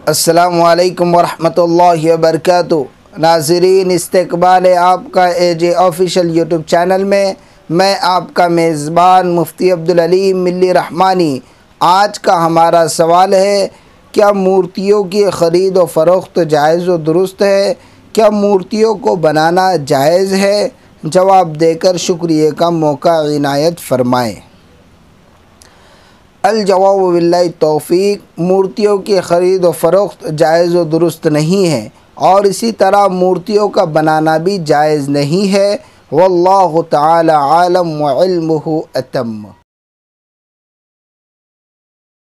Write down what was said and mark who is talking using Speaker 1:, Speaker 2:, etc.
Speaker 1: अस्सलामु अलैकुम वरहमतुल्लाहि वबरकातुहू। नाज़रीन, इस्तक़बाल है आपका एजे ऑफ़िशियल यूट्यूब चैनल में। मैं आपका मेज़बान मुफ्ती अलीम मिल्ली रहमानी। आज का हमारा सवाल है, क्या मूर्तियों की ख़रीद व फ़रोख्त जायज़ व दुरुस्त है? क्या मूर्तियों को बनाना जायज़ है? जवाब देकर शुक्रिया का मौका इनायत फ़रमाएँ। अल जवाब बिल्लाहि तौफ़ीक़, मूर्तियों की ख़रीद व फ़रोख्त जायज़ व दुरुस्त नहीं है और इसी तरह मूर्तियों का बनाना भी जायज़ नहीं है। वल्लाहु तआला आलम व इल्मुहु अतम।